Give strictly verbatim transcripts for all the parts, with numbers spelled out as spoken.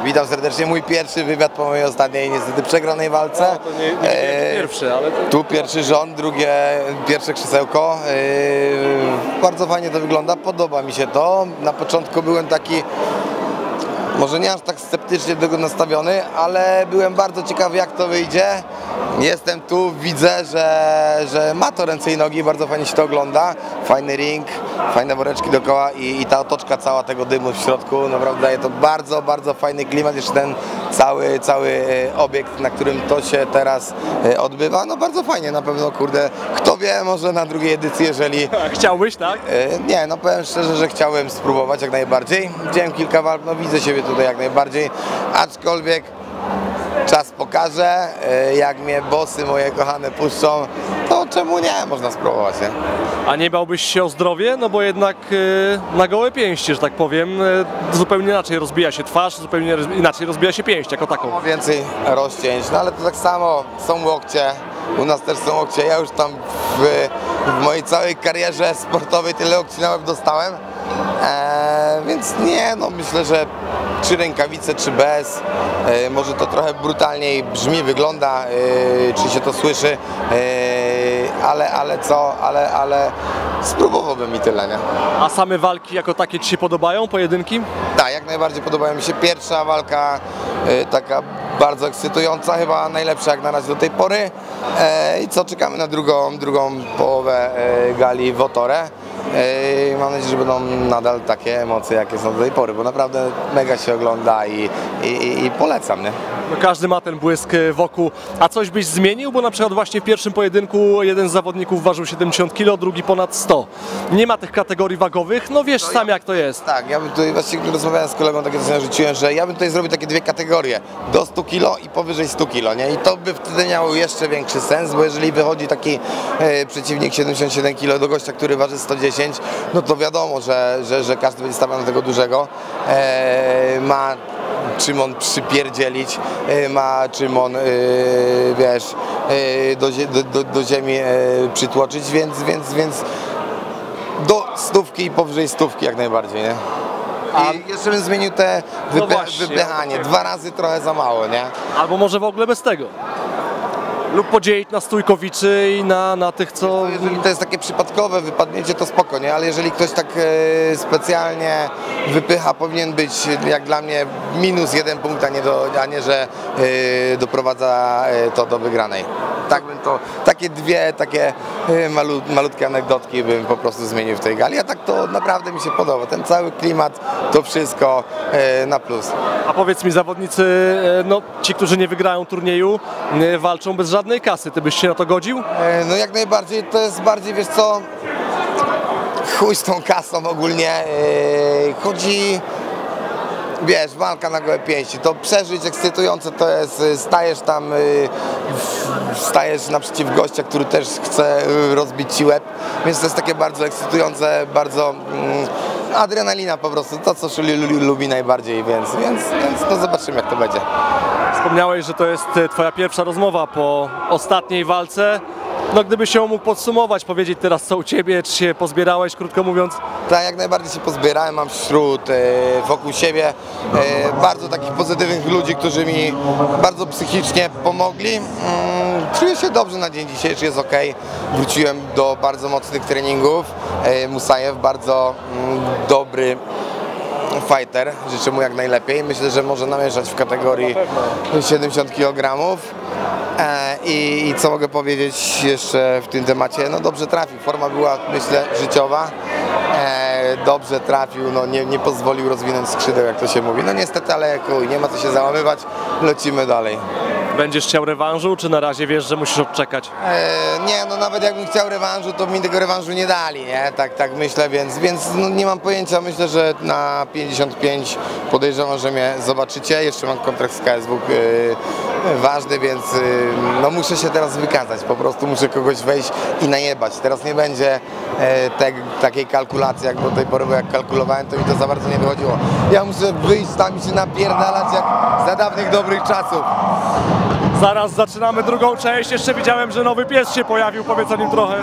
Witam serdecznie, mój pierwszy wywiad po mojej ostatniej niestety przegranej walce. No, to nie, nie e, pierwszy, ale... To... Tu pierwszy rząd, drugie, pierwsze krzesełko. E, bardzo fajnie to wygląda, podoba mi się to. Na początku byłem taki, może nie aż tak sceptycznie do tego nastawiony, ale byłem bardzo ciekawy, jak to wyjdzie. Jestem tu, widzę, że, że ma to ręce i nogi, bardzo fajnie się to ogląda. Fajny ring, fajne woreczki dookoła i, i ta otoczka cała tego dymu w środku, naprawdę daje to bardzo, bardzo fajny klimat. Jeszcze ten cały, cały obiekt, na którym to się teraz odbywa, no bardzo fajnie, na pewno, kurde, kto wie, może na drugiej edycji, jeżeli... Chciałbyś, tak? Nie, no powiem szczerze, że chciałem spróbować jak najbardziej. Widziałem kilka walk, no widzę siebie tutaj jak najbardziej, aczkolwiek czas pokaże, jak mnie bossy moje kochane puszczą, to czemu nie, można spróbować, nie? A nie bałbyś się o zdrowie? No bo jednak na gołe pięści, że tak powiem, zupełnie inaczej rozbija się twarz, zupełnie inaczej rozbija się pięść jako taką. Więcej rozcięć, no ale to tak samo, są łokcie, u nas też są łokcie, ja już tam w, w mojej całej karierze sportowej tyle łokci na łeb dostałem, eee, więc nie, no myślę, że czy rękawice, czy bez, e, może to trochę brutalniej brzmi, wygląda, e, czy się to słyszy, e, ale, ale co, ale, ale spróbowałbym i tyle, nie? A same walki jako takie Ci się podobają, pojedynki? Tak, jak najbardziej podobają mi się. Pierwsza walka e, taka bardzo ekscytująca, chyba najlepsza jak na razie do tej pory. E, I co, czekamy na drugą, drugą połowę e, gali w Otorę. E, mam nadzieję, że będą nadal takie emocje, jakie są do tej pory, bo naprawdę mega się ogląda i, i, i polecam, nie? No każdy ma ten błysk wokół. A coś byś zmienił? Bo na przykład właśnie w pierwszym pojedynku jeden z zawodników ważył siedemdziesiąt kilo, drugi ponad sto. Nie ma tych kategorii wagowych, no wiesz sam jak to jest. Tak, ja bym tutaj właśnie rozmawiałem z kolegą, takie coś narzuciłem, że ja bym tutaj zrobił takie dwie kategorie, do stu kilo i powyżej stu kilo, nie? I to by wtedy miało jeszcze większy sens, bo jeżeli wychodzi taki e, przeciwnik siedemdziesiąt siedem kilo do gościa, który waży sto dziesięć, no to wiadomo, że, że, że każdy będzie stawiał na tego dużego. E, ma czym on przypierdzielić, ma czym on, wiesz, do, do, do ziemi przytłoczyć, więc, więc, więc do stówki i powyżej stówki jak najbardziej, nie? I jeszcze bym zmienił te wype no właśnie, wypychanie, dwa razy trochę za mało, nie? Albo może w ogóle bez tego. Lub podzielić na stójkowiczy i na, na tych, co... Jeżeli to jest takie przypadkowe wypadnięcie, to spoko, nie? Ale jeżeli ktoś tak e, specjalnie wypycha, powinien być, jak dla mnie, minus jeden punkt, a nie, do, a nie że e, doprowadza e, to do wygranej. Tak bym to, takie dwie, takie e, malu, malutkie anegdotki bym po prostu zmienił w tej gali, a tak to naprawdę mi się podoba. Ten cały klimat, to wszystko e, na plus. A powiedz mi, zawodnicy, no ci, którzy nie wygrają turnieju, walczą bez żadnej kasy. Ty byś się na to godził? E, no jak najbardziej, to jest bardziej, wiesz co, chuj z tą kasą ogólnie. E, chodzi, wiesz, walka na gołe pięści, to przeżyć ekscytujące to jest, stajesz tam, stajesz naprzeciw gościa, który też chce rozbić ci łeb, więc to jest takie bardzo ekscytujące, bardzo mm, adrenalina po prostu, to co Szuli lubi najbardziej, więc, więc, więc to zobaczymy jak to będzie. Wspomniałeś, że to jest twoja pierwsza rozmowa po ostatniej walce. No gdybyś się mógł podsumować, powiedzieć teraz co u ciebie, czy się pozbierałeś, krótko mówiąc? Tak, jak najbardziej się pozbierałem, mam wśród, e, wokół siebie e, bardzo takich pozytywnych ludzi, którzy mi bardzo psychicznie pomogli. Mm, czuję się dobrze na dzień dzisiejszy, jest ok. Wróciłem do bardzo mocnych treningów. E, Musajew, bardzo mm, dobry fighter, życzę mu jak najlepiej. Myślę, że może namierzać w kategorii siedemdziesiąt kilogramów. E, i, I co mogę powiedzieć jeszcze w tym temacie? No dobrze trafił, forma była, myślę, życiowa. E, dobrze trafił, no nie, nie pozwolił rozwinąć skrzydeł, jak to się mówi. No niestety, ale chuj, nie ma co się załamywać, lecimy dalej. Będziesz chciał rewanżu, czy na razie wiesz, że musisz odczekać? E, nie, no nawet jakbym chciał rewanżu, to mi tego rewanżu nie dali, nie? Tak, tak myślę, więc, więc no, nie mam pojęcia. Myślę, że na pięćdziesiąt pięć podejrzewam, że mnie zobaczycie. Jeszcze mam kontrakt z K S W e, ważny, więc e, no muszę się teraz wykazać. Po prostu muszę kogoś wejść i najebać. Teraz nie będzie e, te, takiej kalkulacji, jak do tej pory, bo jak kalkulowałem, to mi to za bardzo nie wychodziło. Ja muszę wyjść tam i się napierdalać jak za dawnych dobrych czasów. Zaraz zaczynamy drugą część. Jeszcze widziałem, że nowy pies się pojawił. Powiedz o nim trochę.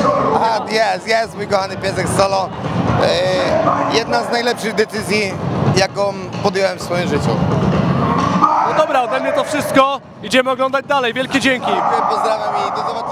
A, jest, jest mój kochany piesek Solo. Yy, jedna z najlepszych decyzji jaką podjąłem w swoim życiu. No dobra, ode mnie to wszystko. Idziemy oglądać dalej. Wielkie dzięki. Pozdrawiam i do zobaczenia.